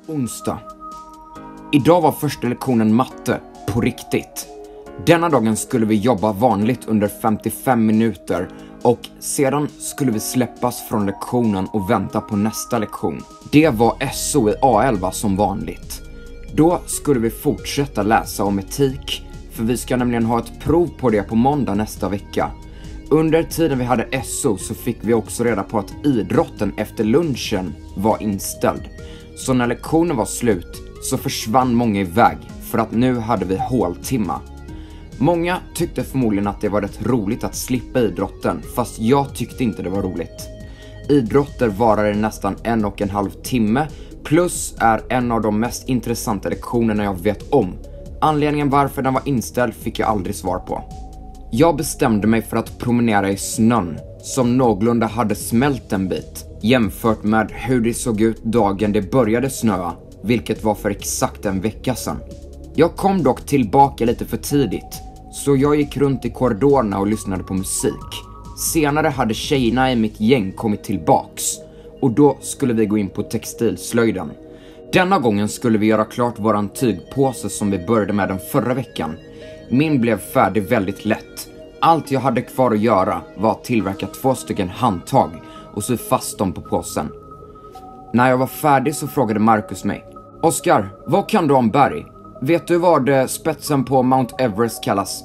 Onsdag. Idag var första lektionen matte, på riktigt. Denna dagen skulle vi jobba vanligt under 55 minuter och sedan skulle vi släppas från lektionen och vänta på nästa lektion. Det var SO i A11 som vanligt. Då skulle vi fortsätta läsa om etik, för vi ska nämligen ha ett prov på det på måndag nästa vecka. Under tiden vi hade SO så fick vi också reda på att idrotten efter lunchen var inställd. Så när lektionen var slut så försvann många iväg för att nu hade vi håltimma. Många tyckte förmodligen att det var rätt roligt att slippa idrotten, fast jag tyckte inte det var roligt. Idrotter varar i nästan 1,5 timme, plus är en av de mest intressanta lektionerna jag vet om. Anledningen varför den var inställd fick jag aldrig svar på. Jag bestämde mig för att promenera i snön, som någorlunda hade smält en bit, jämfört med hur det såg ut dagen det började snöa, vilket var för exakt en vecka sedan. Jag kom dock tillbaka lite för tidigt, så jag gick runt i korridorerna och lyssnade på musik. Senare hade tjejerna i mitt gäng kommit tillbaks, och då skulle vi gå in på textilslöjden. Denna gången skulle vi göra klart våran tygpåse som vi började med den förra veckan. Min blev färdig väldigt lätt. Allt jag hade kvar att göra var att tillverka 2 stycken handtag och sy fast dem på påsen. När jag var färdig så frågade Marcus mig: Oskar, vad kan du om berg? Vet du vad spetsen på Mount Everest kallas?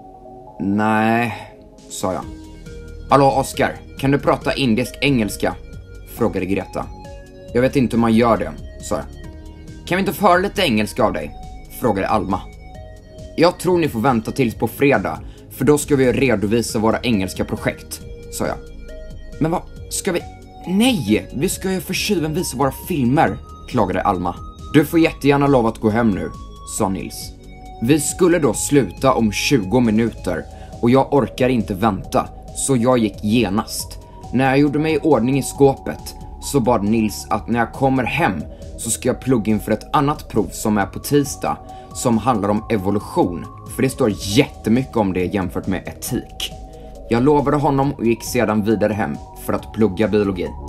Nej, sa jag. Hallå Oskar, kan du prata indisk engelska? Frågade Greta. Jag vet inte hur man gör det, sa jag. Kan vi inte få höra lite engelska av dig? Frågade Alma. Jag tror ni får vänta tills på fredag, för då ska vi redovisa våra engelska projekt, sa jag. Men vad ska vi? Nej, vi ska ju för tjuven visa våra filmer, klagade Alma. Du får jättegärna lov att gå hem nu, sa Nils. Vi skulle då sluta om 20 minuter och jag orkar inte vänta, så jag gick genast. När jag gjorde mig i ordning i skåpet så bad Nils att när jag kommer hem så ska jag plugga in för ett annat prov som är på tisdag, som handlar om evolution, för det står jättemycket om det jämfört med etik. Jag lovade honom och gick sedan vidare hem för att plugga biologi.